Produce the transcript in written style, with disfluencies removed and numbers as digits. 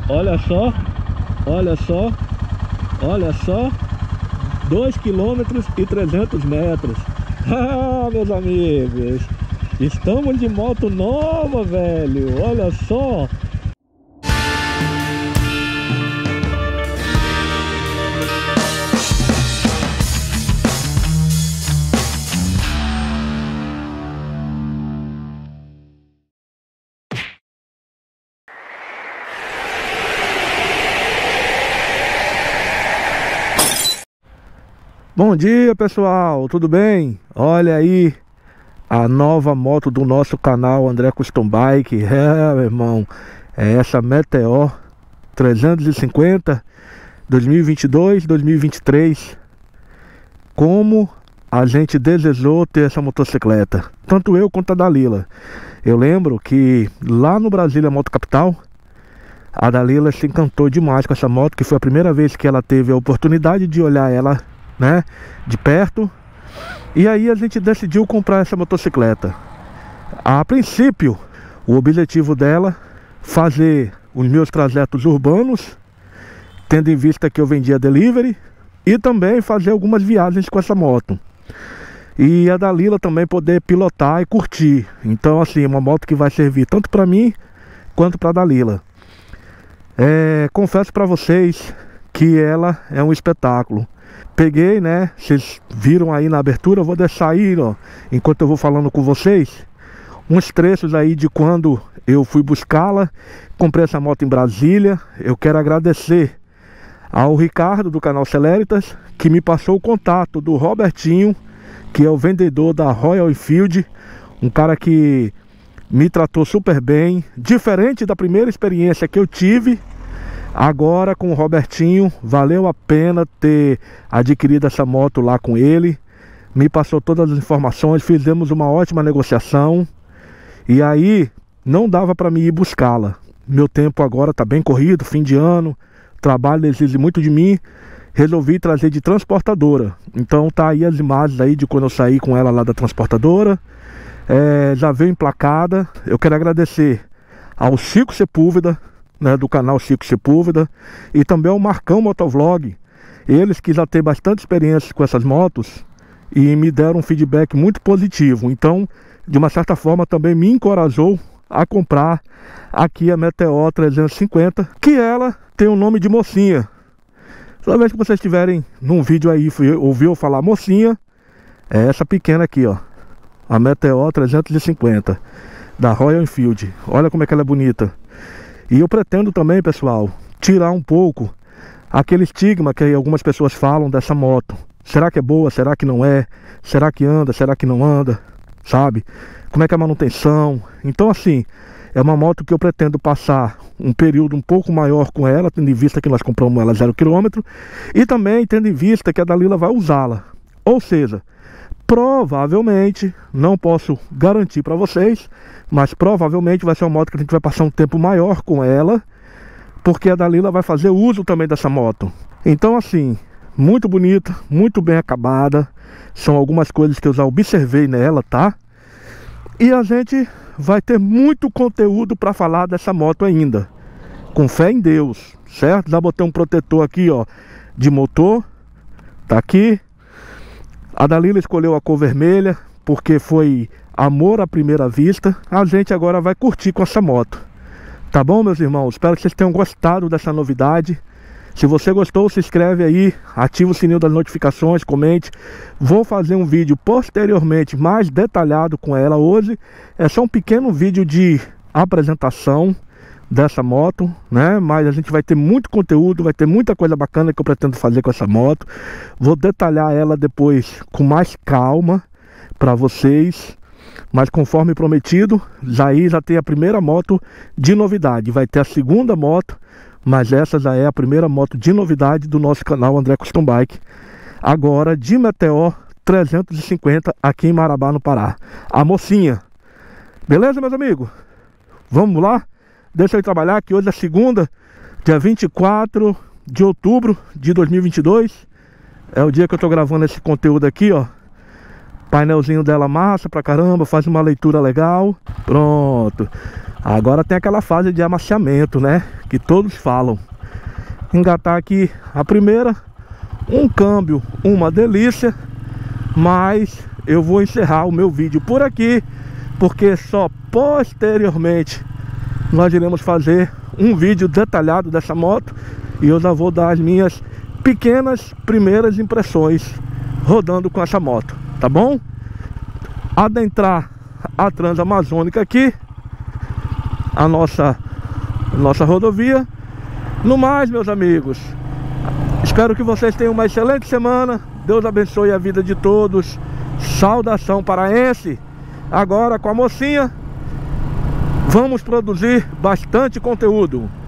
Olha só, olha só, olha só, 2 quilômetros e 300 metros. Ah, meus amigos, estamos de moto nova, velho. Olha só. Bom dia, pessoal, tudo bem? Olha aí a nova moto do nosso canal André Custom Bike. Meu irmão, é essa Meteor 350 2022-2023. Como a gente desejou ter essa motocicleta, tanto eu quanto a Dalila. Eu lembro que lá no Brasília Moto Capital, a Dalila se encantou demais com essa moto, que foi a primeira vez que ela teve a oportunidade de olhar ela, né, de perto. E aí a gente decidiu comprar essa motocicleta. A princípio, o objetivo dela, fazer os meus trajetos urbanos, tendo em vista que eu vendia delivery, e também fazer algumas viagens com essa moto. E a Dalila também poder pilotar e curtir. Então assim, uma moto que vai servir tanto para mim quanto para a Dalila. Confesso para vocês que ela é um espetáculo. Peguei, né, vocês viram aí na abertura, eu vou deixar aí, ó, enquanto eu vou falando com vocês, uns trechos aí de quando eu fui buscá-la. Comprei essa moto em Brasília. Eu quero agradecer ao Ricardo do canal Celeritas, que me passou o contato do Robertinho, que é o vendedor da Royal Enfield, um cara que me tratou super bem, diferente da primeira experiência que eu tive. Agora com o Robertinho, valeu a pena ter adquirido essa moto lá com ele. Me passou todas as informações, fizemos uma ótima negociação. E aí, não dava para mim ir buscá-la. Meu tempo agora está bem corrido, fim de ano, trabalho exige muito de mim. Resolvi trazer de transportadora. Então tá aí as imagens aí de quando eu saí com ela lá da transportadora. Já veio emplacada. Eu quero agradecer ao Chico Sepúlveda, né, do canal Chico Sepúlveda, e também ao Marcão Motovlog. Eles que já têm bastante experiência com essas motos e me deram um feedback muito positivo. Então, de uma certa forma, também me encorajou a comprar aqui a Meteor 350, que ela tem o nome de mocinha. Toda vez que vocês estiverem num vídeo aí ouviu falar mocinha, é essa pequena aqui, ó, a Meteor 350 da Royal Enfield. Olha como é que ela é bonita. E eu pretendo também, pessoal, tirar um pouco aquele estigma que algumas pessoas falam dessa moto. Será que é boa? Será que não é? Será que anda? Será que não anda? Sabe? Como é que é a manutenção? Então assim, é uma moto que eu pretendo passar um período um pouco maior com ela, tendo em vista que nós compramos ela 0 km, e também tendo em vista que a Dalila vai usá-la. Ou seja, provavelmente, não posso garantir para vocês, mas provavelmente vai ser uma moto que a gente vai passar um tempo maior com ela, porque a Dalila vai fazer uso também dessa moto. Então assim, muito bonita, muito bem acabada. São algumas coisas que eu já observei nela, tá? E a gente vai ter muito conteúdo para falar dessa moto ainda, com fé em Deus, certo? Já botei um protetor aqui, ó, de motor, tá aqui. A Dalila escolheu a cor vermelha porque foi amor à primeira vista. A gente agora vai curtir com essa moto. Tá bom, meus irmãos? Espero que vocês tenham gostado dessa novidade. Se você gostou, se inscreve aí, ativa o sininho das notificações, comente. Vou fazer um vídeo posteriormente mais detalhado com ela. Hoje é só um pequeno vídeo de apresentação dessa moto, né? Mas a gente vai ter muito conteúdo, vai ter muita coisa bacana que eu pretendo fazer com essa moto. Vou detalhar ela depois com mais calma para vocês. Mas conforme prometido, já tem a primeira moto de novidade. Vai ter a segunda moto, mas essa já é a primeira moto de novidade do nosso canal André Custom Bike. Agora de Meteor 350 aqui em Marabá, no Pará. A mocinha. Beleza, meus amigos? Vamos lá? Deixa eu trabalhar, que hoje é segunda, dia 24 de outubro de 2022. É o dia que eu tô gravando esse conteúdo aqui, ó. Painelzinho dela massa pra caramba, faz uma leitura legal. Pronto. Agora tem aquela fase de amaciamento, né? Que todos falam. Engatar aqui a primeira, um câmbio, uma delícia. Mas eu vou encerrar o meu vídeo por aqui, porque só posteriormente nós iremos fazer um vídeo detalhado dessa moto. E eu já vou dar as minhas pequenas primeiras impressões rodando com essa moto, tá bom? Adentrar a Transamazônica aqui, a nossa rodovia. No mais, meus amigos, espero que vocês tenham uma excelente semana. Deus abençoe a vida de todos. Saudação paraense. Agora com a mocinha vamos produzir bastante conteúdo.